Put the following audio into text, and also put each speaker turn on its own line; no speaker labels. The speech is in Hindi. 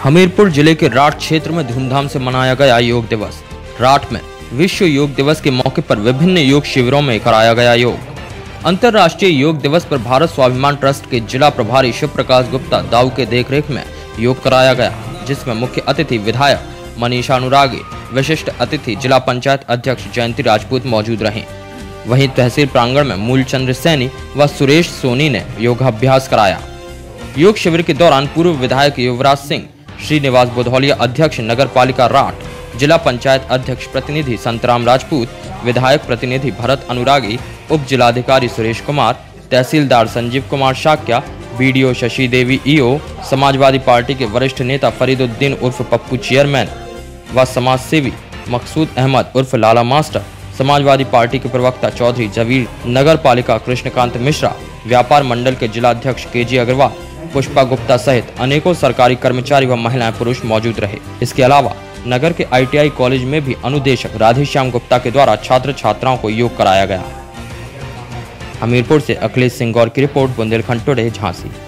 हमीरपुर जिले के राठ क्षेत्र में धूमधाम से मनाया गया योग दिवस। राठ में विश्व योग दिवस के मौके पर विभिन्न योग शिविरों में कराया गया योग। अंतर्राष्ट्रीय योग दिवस पर भारत स्वाभिमान ट्रस्ट के जिला प्रभारी शिव प्रकाश गुप्ता दाऊ के देखरेख में योग कराया गया, जिसमें मुख्य अतिथि विधायक मनीषा अनुरागी, विशिष्ट अतिथि जिला पंचायत अध्यक्ष जयंती राजपूत मौजूद रहे। वहीं तहसील प्रांगण में मूलचंद्र सैनी व सुरेश सोनी ने योगाभ्यास कराया। योग शिविर के दौरान पूर्व विधायक युवराज सिंह, श्रीनिवास बुधौलिया अध्यक्ष नगर पालिका राठ, जिला पंचायत अध्यक्ष प्रतिनिधि संतराम राजपूत, विधायक प्रतिनिधि भरत अनुरागी, उप जिलाधिकारी सुरेश कुमार, तहसीलदार Sanjeev Kumar Shakya, BDO Shashi Devi EO, Samajwadi party के वरिष्ठ नेता फरीदुद्दीन उर्फ पप्पू चेयरमैन व समाज सेवी मकसूद अहमद उर्फ लाला मास्टर, समाजवादी पार्टी के प्रवक्ता चौधरी जवीर, नगर पालिका कृष्णकांत मिश्रा, व्यापार मंडल के जिलाध्यक्ष केजी अग्रवाल, पुष्पा गुप्ता सहित अनेकों सरकारी कर्मचारी व महिलाएं पुरुष मौजूद रहे। इसके अलावा नगर के ITI कॉलेज में भी अनुदेशक राधेश्याम गुप्ता के द्वारा छात्र छात्राओं को योग कराया गया। हमीरपुर से अखिलेश सिंह गौर की रिपोर्ट, बुंदेलखंड टुडे, झांसी।